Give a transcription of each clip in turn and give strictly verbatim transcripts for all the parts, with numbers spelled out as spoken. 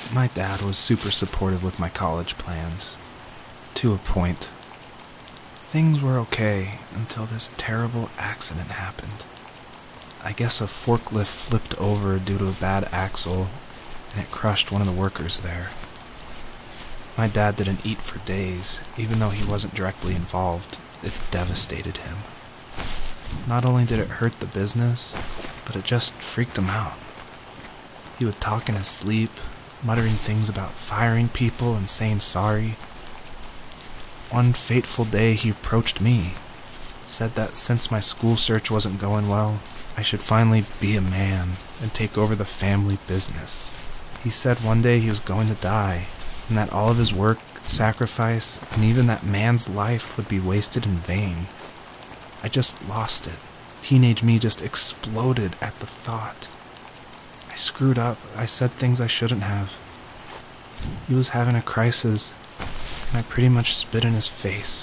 My dad was super supportive with my college plans. To a point. Things were okay until this terrible accident happened. I guess a forklift flipped over due to a bad axle, and it crushed one of the workers there. My dad didn't eat for days, even though he wasn't directly involved. It devastated him. Not only did it hurt the business, but it just freaked him out. He would talk in his sleep, muttering things about firing people and saying sorry. One fateful day he approached me, said that since my school search wasn't going well, I should finally be a man and take over the family business. He said one day he was going to die, and that all of his work, sacrifice, and even that man's life would be wasted in vain. I just lost it. Teenage me just exploded at the thought. I screwed up. I said things I shouldn't have. He was having a crisis, and I pretty much spit in his face.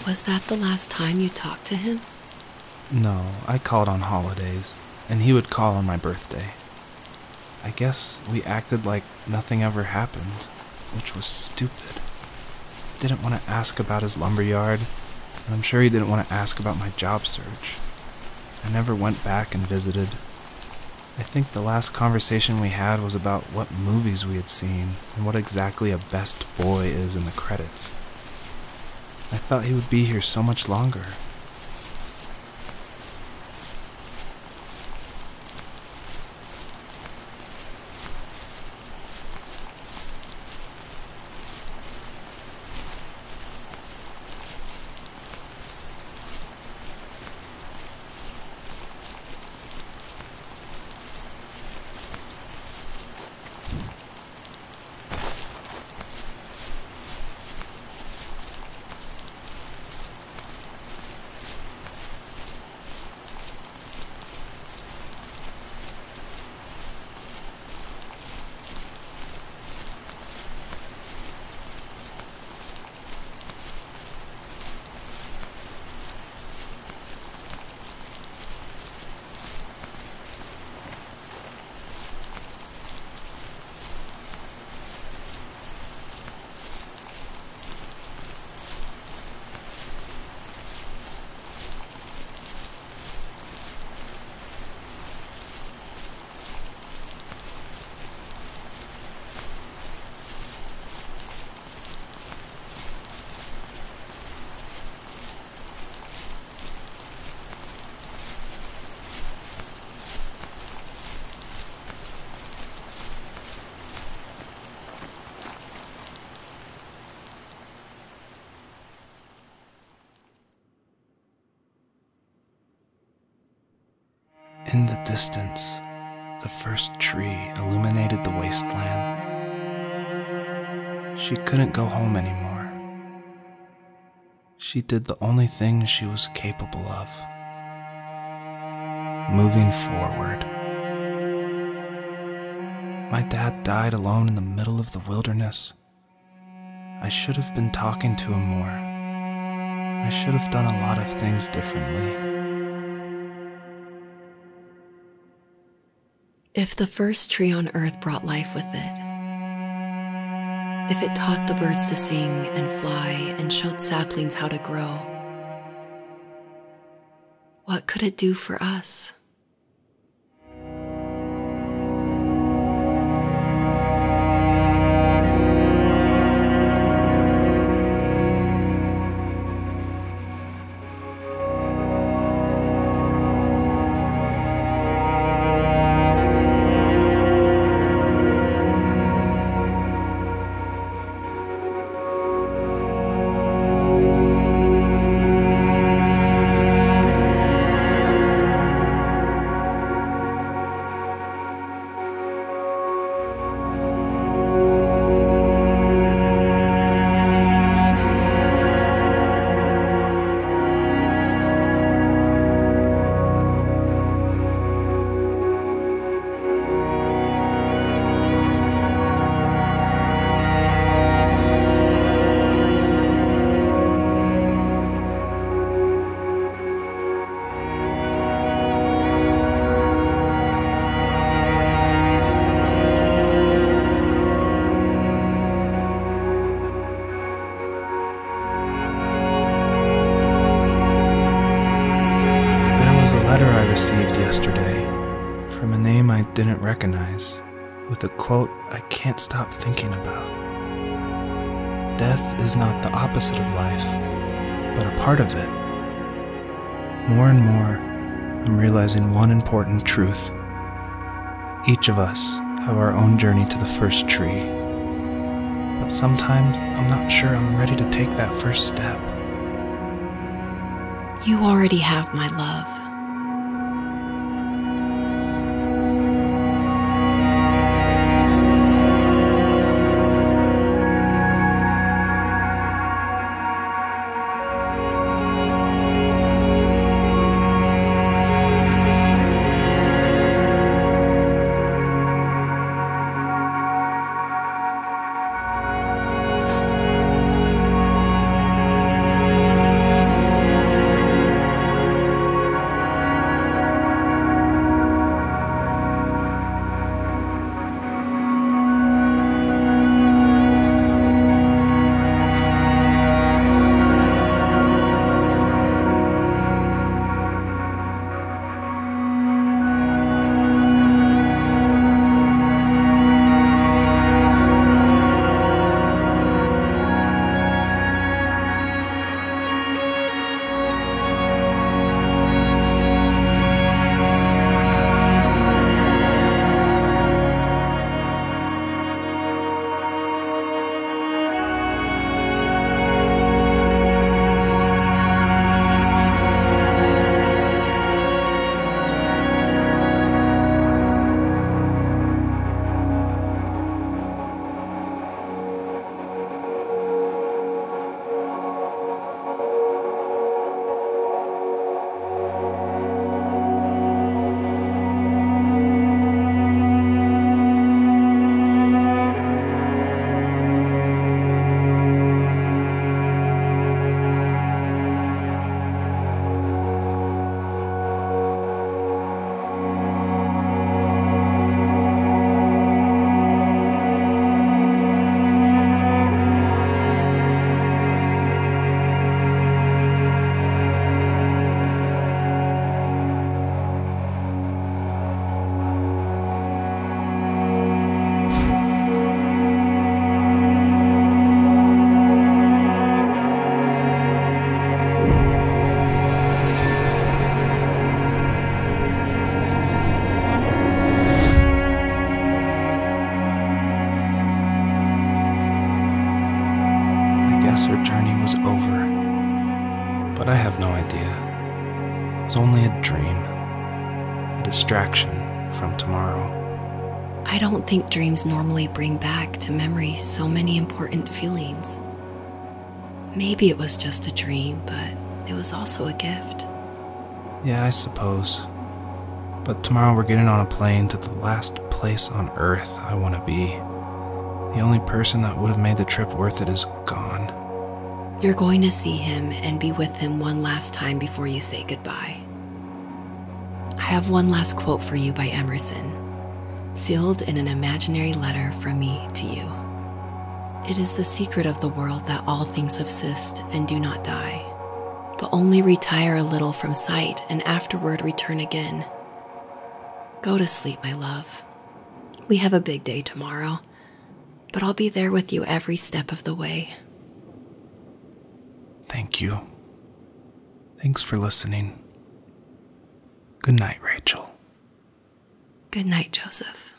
Was that the last time you talked to him? No, I called on holidays, and he would call on my birthday. I guess we acted like nothing ever happened, which was stupid. Didn't want to ask about his lumberyard, and I'm sure he didn't want to ask about my job search. I never went back and visited. I think the last conversation we had was about what movies we had seen and what exactly a best boy is in the credits. I thought he would be here so much longer. In the distance, the first tree illuminated the wasteland. She couldn't go home anymore. She did the only thing she was capable of. Moving forward. My dad died alone in the middle of the wilderness. I should have been talking to him more. I should have done a lot of things differently. If the first tree on earth brought life with it, if it taught the birds to sing and fly and showed saplings how to grow, what could it do for us? Received yesterday from a name I didn't recognize, with a quote I can't stop thinking about. Death is not the opposite of life, but a part of it. More and more, I'm realizing one important truth. Each of us have our own journey to the first tree, but sometimes I'm not sure I'm ready to take that first step. You already have my love. guess her journey was over. But I have no idea. It was only a dream, a distraction from tomorrow. I don't think dreams normally bring back to memory so many important feelings. Maybe it was just a dream, but it was also a gift. Yeah, I suppose. But tomorrow we're getting on a plane to the last place on Earth I want to be. The only person that would have made the trip worth it is gone. You're going to see him and be with him one last time before you say goodbye. I have one last quote for you by Emerson, sealed in an imaginary letter from me to you. It is the secret of the world that all things subsist and do not die, but only retire a little from sight and afterward return again. Go to sleep, my love. We have a big day tomorrow, but I'll be there with you every step of the way. Thank you. Thanks for listening. Good night, Rachel. Good night, Joseph.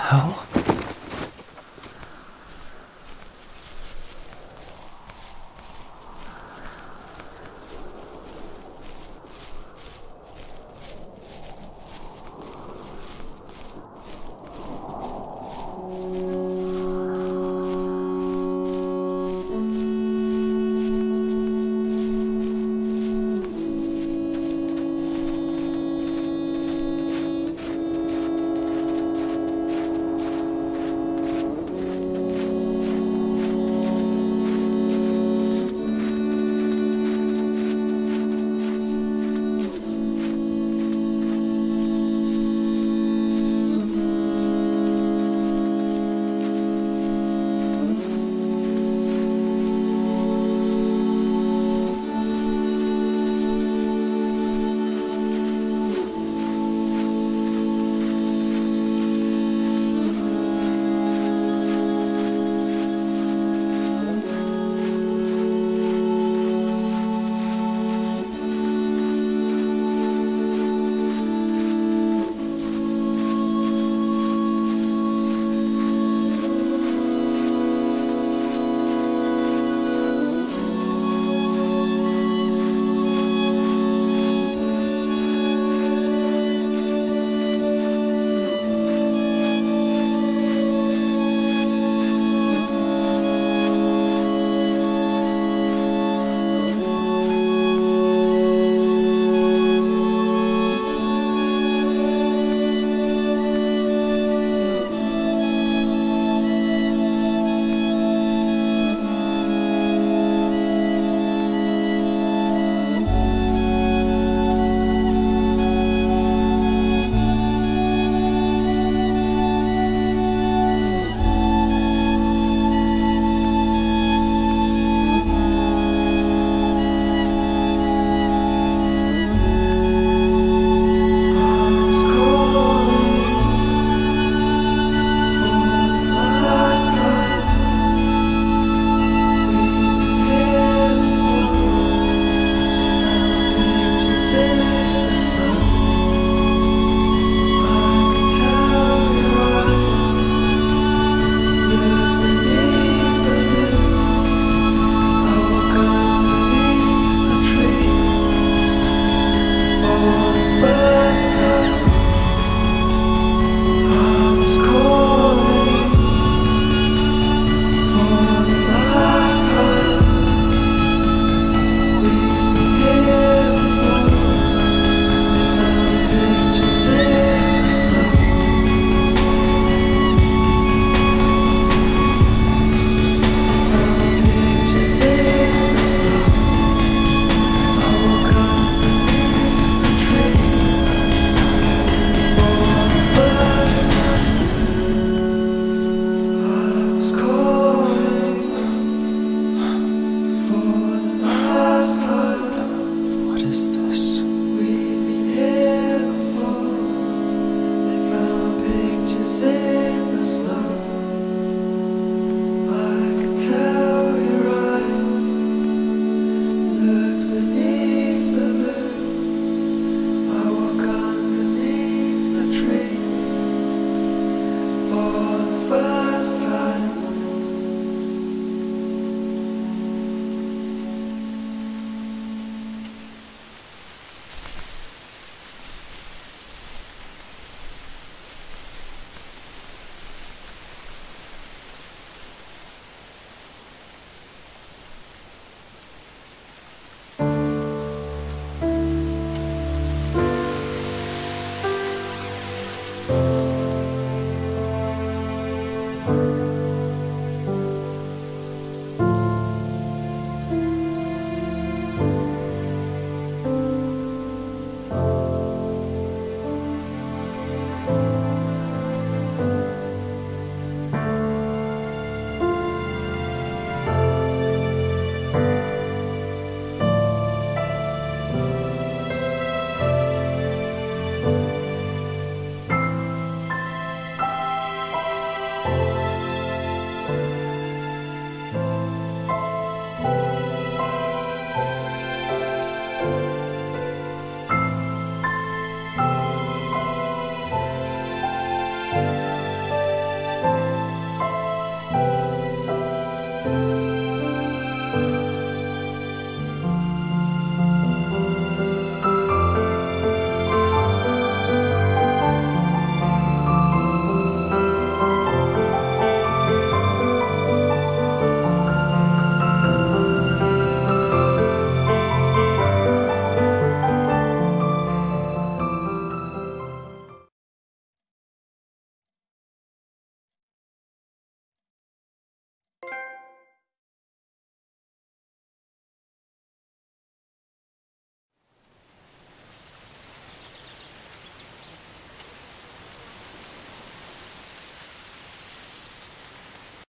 hell?